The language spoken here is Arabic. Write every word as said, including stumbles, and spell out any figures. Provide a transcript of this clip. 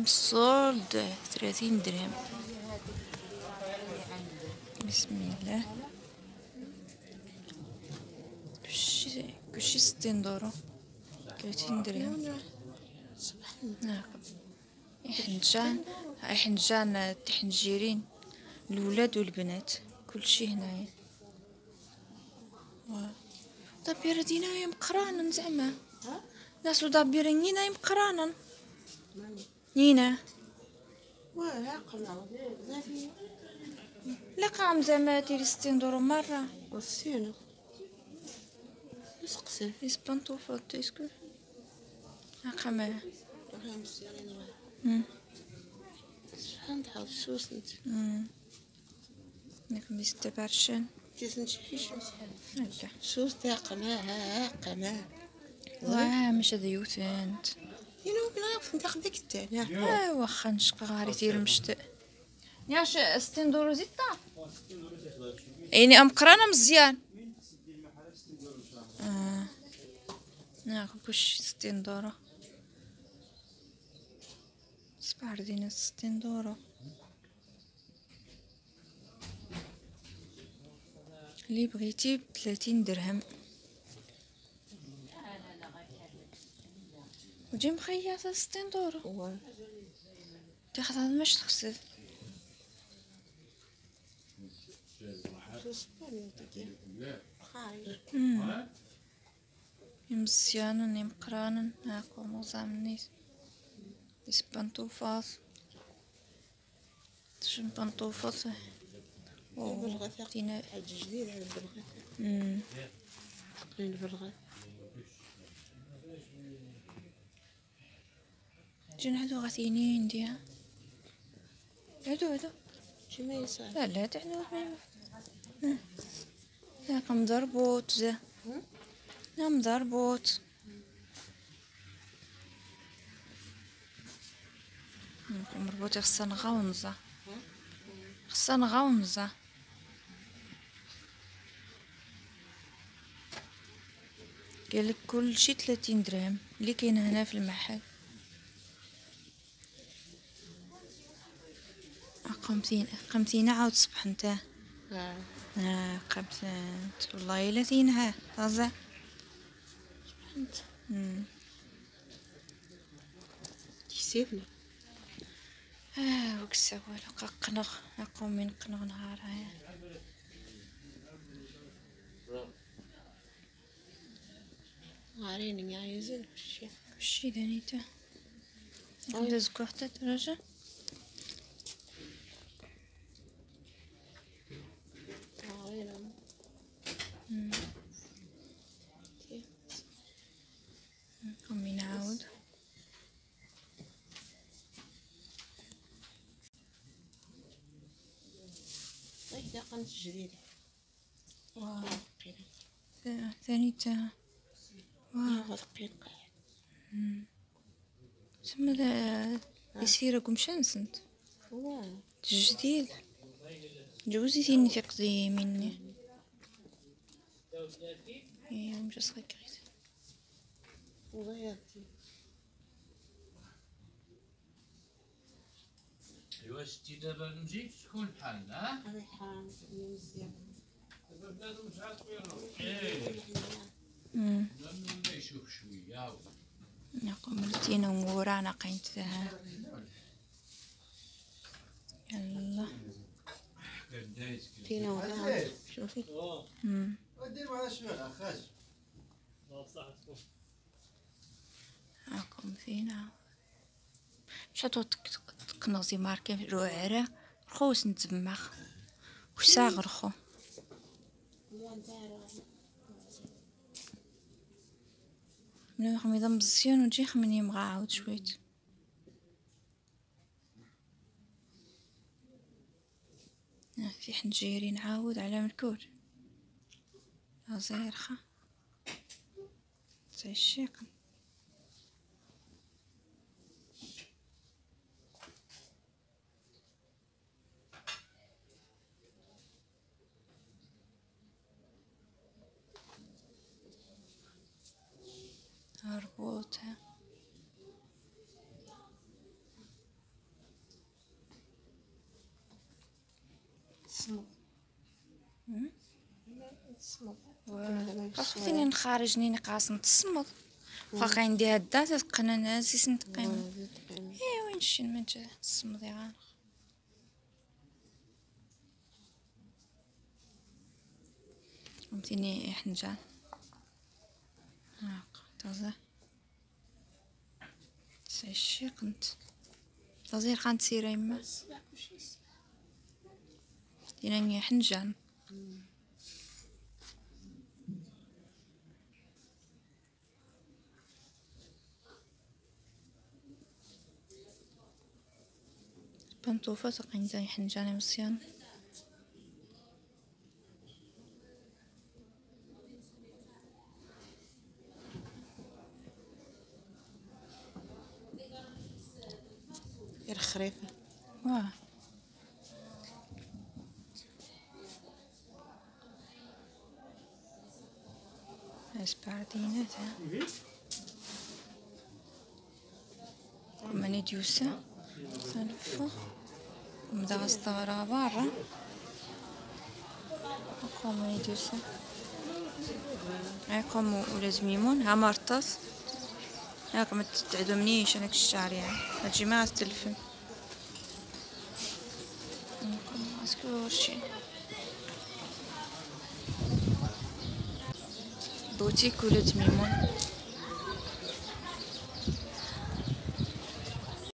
الصولد ثلاثين درهم. بسم الله. كلشي كلشي ستين دورو، ثلاثين درهم. حنجان حنجان تحنجيرين الولاد والبنات كلشي هنايا. دابير دينايا مقرانا زعما ناسو دابير نينا مقرانا نينا لا قام زعما ديري ستين دورو مرة وسينا نسقسي لي سبانطوفات اسكو قام شحال تحط سوسنت نك مستبرشن تسنشيش هكا سوس تاع قناة قناة واه مش هذا يوثنت ينو بلا نتاخد ديك التانية اه واخا نشقى غاري تير مشت ياش ستين دورو زيتا يعني ام قرانا مزيان اه ناخذ كلشي ستين دورو سباردين ستين دورو اللي بغيتي بثلاثين درهم وجي مخيطة ستين دورو تاخذ هذا ماش تغسل مزيانة مقرانا هاكو موزامني سبانطوفات شن بانطوفات بالغث دينا جديد على البلغة امم البلغة جن هادو غثينين ديها هادو هادو شي ما يصير لا لا تعنو هاك مضربوط زا لا مضربوط مربوط خصنا غونزة خصنا غونزة قالك كل شي ثلاثين درهم اللي كاين هنا في المحل. خمسين خمسين عاود صبح نتا اه اه خمسين والله الا زينها طازة انت امم تسيبني اه وكسا ولا قنغ نقوم من قنغ نهارها عاريني عايزين وشي وشي دانيتا ندز كوحدة درجة عاريني نقوم نعاود طيب يا قنت جديدة واو ثانيتا واو ثقيل تما ذا يسيركم شنسنت واو جديد جوزي ثاني تقضي مني ايه مش صغير وغيرتي ايوا شتي دابا نجي شكون بحال ها انا حرام مزيان بنادم مش عارف وين ايه امم لما يشوف شويه نقوم لتينا ورانا قينتها يلا تينا ورانا شوفي امم دير معنا شويه اخاش راكم فينا شاتو تقنصي ماركي روعره رخوص نتزمخ وش ساغ رخو من خميضه مزيان وتجي خمني مغا عاود شويت في حنجيري نعاود على مركور زيرخه زي الشيقن مربوطة تصمد. تصمد. عرفتيني نخرج نيني قاصم تصمد واخا عندي هادا تتقنا ناسيس نتقيم اي وين شي ما تصمد يا فهمتيني حنجان هاك تازه سيشي قنت تازير قنت سيرا يما دينا حنجان بنطوفة تقين زي حنجان مصيان غير خريفة. واه اسباردينات ماني ديوسا سالفة مدا استغرا برا قوم يدوسا هاكم ولاد ميمون ها مرطس هاك ما تعدمنيش هذاك الشعر يعني هاتجي مع التلفن اسكو شي بوتيك ولاد ميمون.